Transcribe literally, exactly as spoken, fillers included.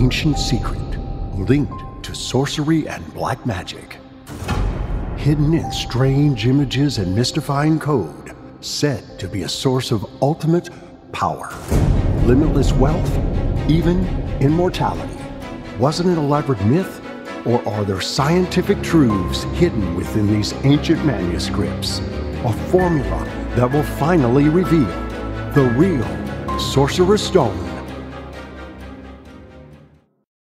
ancient secret linked to sorcery and black magic. Hidden in strange images and mystifying code, said to be a source of ultimate power, limitless wealth, even immortality. Was it an elaborate myth, or are there scientific truths hidden within these ancient manuscripts? A formula that will finally reveal the real Sorcerer's Stone